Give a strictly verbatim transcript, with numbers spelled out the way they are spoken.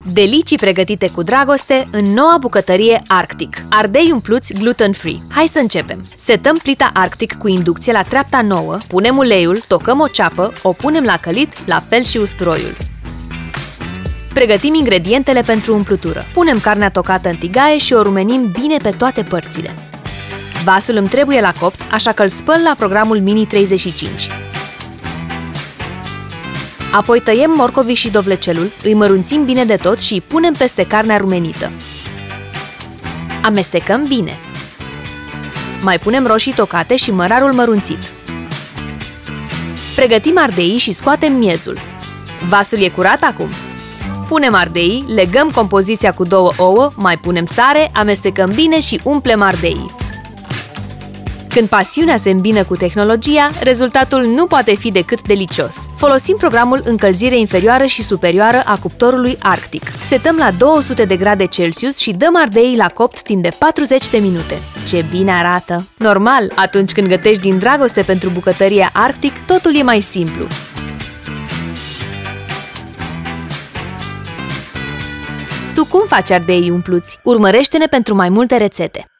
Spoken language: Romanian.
Delicii pregătite cu dragoste în noua bucătărie Arctic. Ardei umpluți gluten-free. Hai să începem! Setăm plita Arctic cu inducție la treapta nouă, punem uleiul, tocăm o ceapă, o punem la călit, la fel și usturoiul. Pregătim ingredientele pentru umplutură. Punem carnea tocată în tigaie și o rumenim bine pe toate părțile. Vasul îmi trebuie la copt, așa că îl spăl la programul Mini treizeci și cinci. Apoi tăiem morcovii și dovlecelul, îi mărunțim bine de tot și îi punem peste carnea rumenită. Amestecăm bine. Mai punem roșii tocate și mărarul mărunțit. Pregătim ardeii și scoatem miezul. Vasul e curat acum. Punem ardeii, legăm compoziția cu două ouă, mai punem sare, amestecăm bine și umplem ardeii. Când pasiunea se îmbină cu tehnologia, rezultatul nu poate fi decât delicios. Folosim programul încălzire inferioară și superioară a cuptorului Arctic. Setăm la două sute de grade Celsius și dăm ardeii la copt timp de patruzeci de minute. Ce bine arată! Normal, atunci când gătești din dragoste pentru bucătăria Arctic, totul e mai simplu. Tu cum faci ardeii umpluți? Urmărește-ne pentru mai multe rețete!